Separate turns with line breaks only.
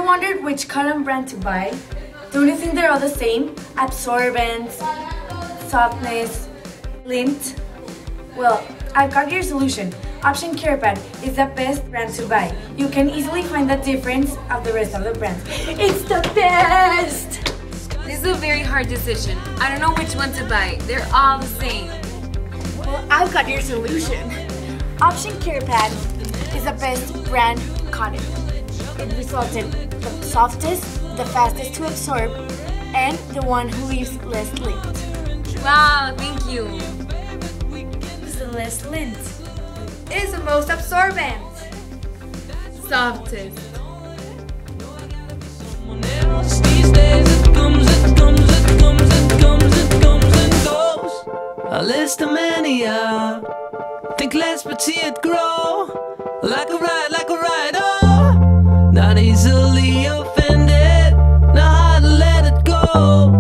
wondered which cotton brand to buy? Don't you think they're all the same? Absorbent, softness, lint? Well, I've got your solution. Option CarePad is the best brand to buy. You can easily find the difference of the rest of the brands. It's the best!
This is a very hard decision. I don't know which one to buy. They're all the same.
Well, I've got your solution. Option CarePad is the best brand cotton. It results in the softest, the fastest to absorb, and the one who leaves less lint.
Wow, thank you.
It's the less lint. It is the most absorbent.
Softest.
A list of mania. Think less but see it grow. Like a ride, oh. Not easily offended. Not hard to let it go.